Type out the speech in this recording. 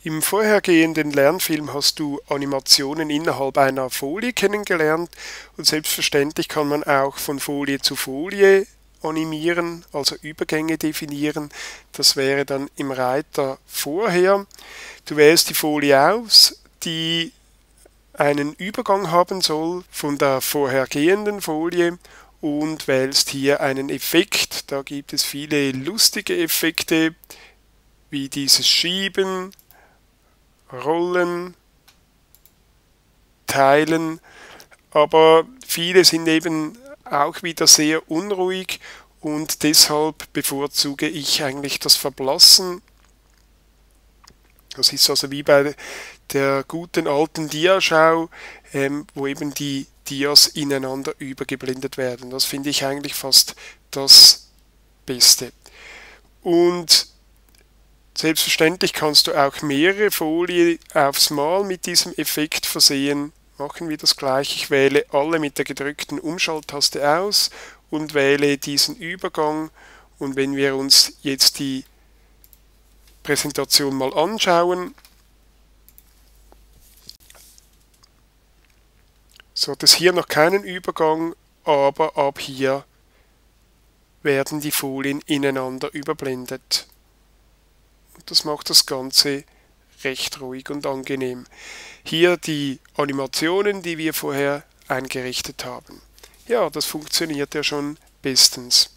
Im vorhergehenden Lernfilm hast du Animationen innerhalb einer Folie kennengelernt und selbstverständlich kann man auch von Folie zu Folie animieren, also Übergänge definieren. Das wäre dann im Reiter vorher. Du wählst die Folie aus, die einen Übergang haben soll von der vorhergehenden Folie und wählst hier einen Effekt. Da gibt es viele lustige Effekte, wie dieses Schieben, Rollen, Teilen, aber viele sind eben auch wieder sehr unruhig und deshalb bevorzuge ich eigentlich das Verblassen. Das ist also wie bei der guten alten Diaschau, wo eben die Dias ineinander übergeblendet werden. Das finde ich eigentlich fast das Beste. Und selbstverständlich kannst du auch mehrere Folien aufs Mal mit diesem Effekt versehen. Machen wir das gleich. Ich wähle alle mit der gedrückten Umschalttaste aus und wähle diesen Übergang. Und wenn wir uns jetzt die Präsentation mal anschauen, so hat es hier noch keinen Übergang, aber ab hier werden die Folien ineinander überblendet. Das macht das Ganze recht ruhig und angenehm. Hier die Animationen, die wir vorher eingerichtet haben. Ja, das funktioniert ja schon bestens.